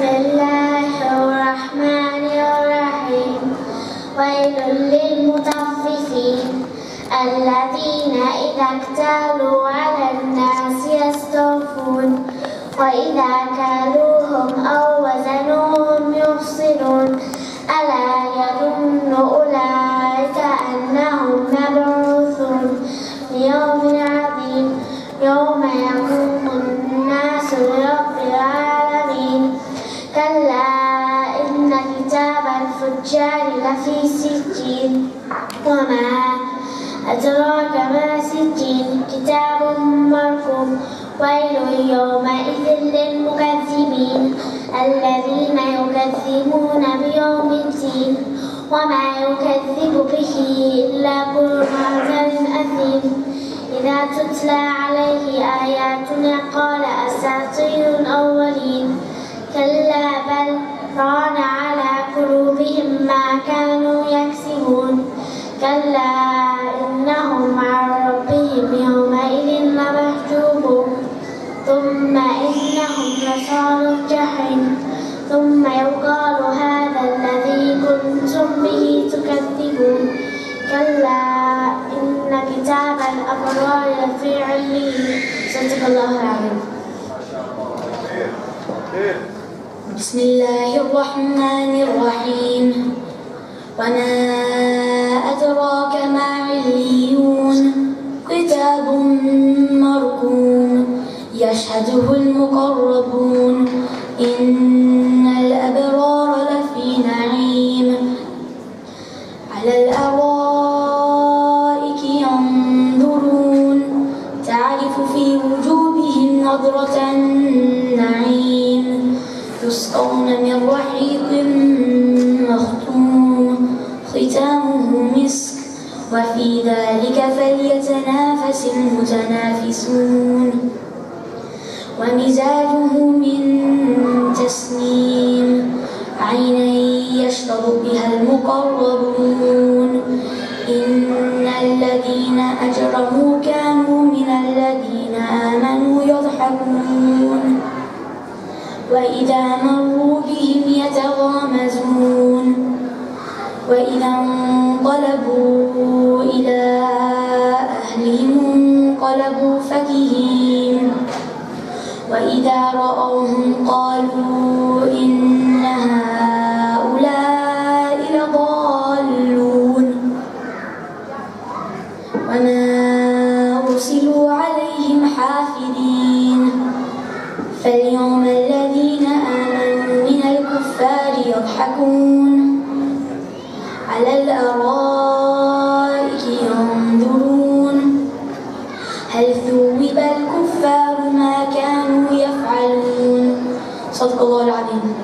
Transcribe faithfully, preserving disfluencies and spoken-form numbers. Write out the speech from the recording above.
بسم الله الرحمن الرحيم. ويل للمطففين الذين إذا اكتالوا على الناس يستوفون وإذا كالوهم أو وزنوهم يخسرون ألا يظن أولئك أنهم مبعوثون ليوم عظيم يوم يقوم الناس لرب العالمين. كلا إن كتاب الفجار لفي سجين وما أدراك ما سجين كتاب مرقوم. ويل يومئذ للمكذبين الذين يكذبون بيوم الدين وما يكذب به إلا كل معتد أثيم. إذا تتلى عليه آياتنا قال أساطير الأولين كلا بل ران على قلوبهم ما كانوا يكسبون. كلا إنهم عن ربهم يومئذ لمحجوبون ثم إنهم لصالو الجحيم ثم يقال هذا الذي كنتم به تكذبون. كلا إن كتاب الأبرار لفي عليين. صدق الله العظيم. بسم الله الرحمن الرحيم. وما أدراك ما عليون كتاب مرقوم يشهده المقربون إن الأبرار لفي نعيم على الأرائك ينظرون تعرف في وجوههم نضرة النعيم يسقون من رحيق مختوم ختامه مسك وفي ذلك فليتنافس المتنافسون. ومزاجه من تسنيم عينا يشرب بها المقربون إن الذين أجرموا كانوا من الذين آمنوا يضحكون وإذا مروا بهم يتغامزون وإذا انقلبوا إلى أهلهم انقلبوا فكهين وإذا رأوهم قالوا إن هؤلاء لضالون. وما أرسلوا عليهم حافظين فاليوم الذين آمنوا من الكفار يضحكون على الأرائك ينظرون هل ثوب الكفار ما كانوا يفعلون. صدق الله العظيم.